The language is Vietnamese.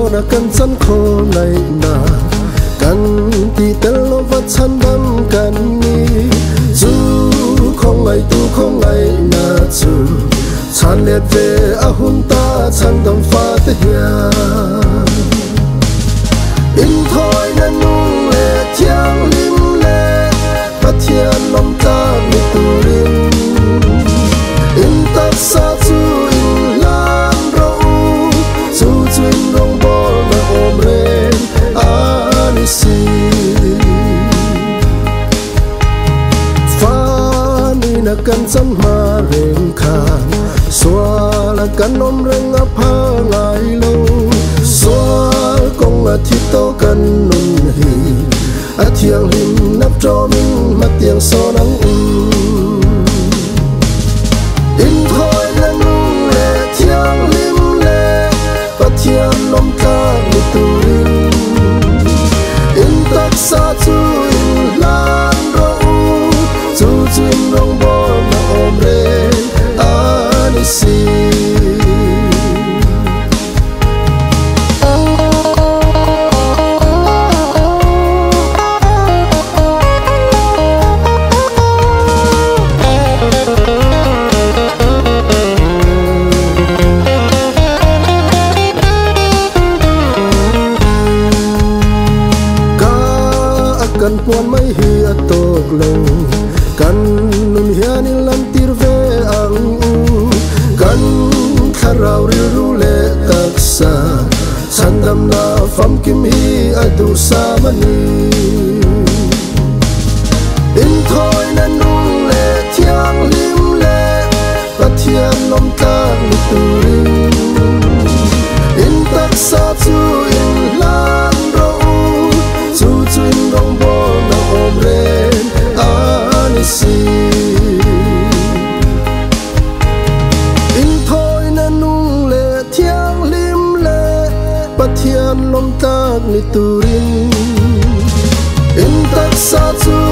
na kan chan kho nai na kan ti tel lo va chan dam kan ni chu khong ngai na chu chan let ve a hun ta chan dam fa te hia in thoi na nu le thiang lim le pa thian lom ta mi tu rin in ta sa chu in lan ro chu chuin rong bol na om ren ani si fa ni na kan chan ma reng khan xóa là kan om reng a pha ngai lo xóa kong a thi to kan nun hi a thiang him nap tro min ma tiang so nang in thoi na nu le thiang lim le pa thiam lom ta mi tu rin in tak sa chu in lan ro chu chuin rong bol na om re ani si kan puan mai hi a tok lo kan nun hian in lam tir ve ang u kan tharau ri ru le taksa chandam na fam kim hi a du sa mani in thoi na nu le thiang lim le pathian lom ta mi tu rin in taksa chu in lan ro chu chuin rong bol na om ren ani si in thoi na nung le thiang lim le pathian lom tak ni turin in tak sa chu